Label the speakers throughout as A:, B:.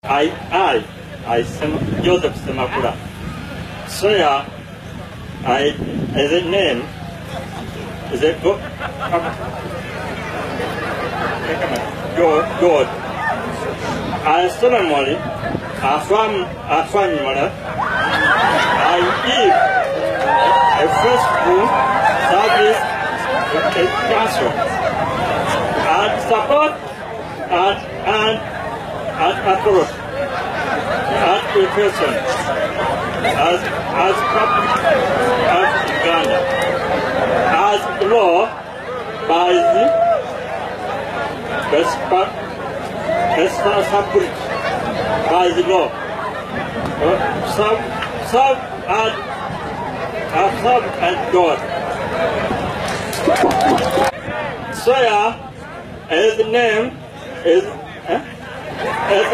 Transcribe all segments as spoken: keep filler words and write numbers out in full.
A: I, I, I, Sem, Joseph Semakura, swear I, as a name, is a God, God, God. I solemnly affirm, affirm, I give a first room service to a council and support and, and and approach and education as as public as Uganda as law by the responsibility by the law. Uh, some some and uh, some and God. Swear his name is. Eh? As,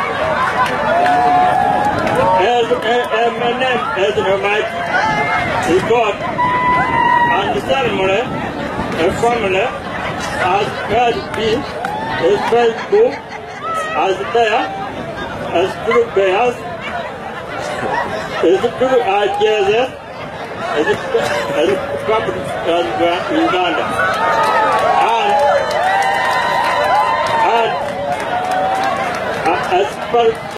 A: as, as my name as Almighty is God, and the ceremony and formula as God be is faithful as there as true bears is true as Jesus as as public as Uganda and and as per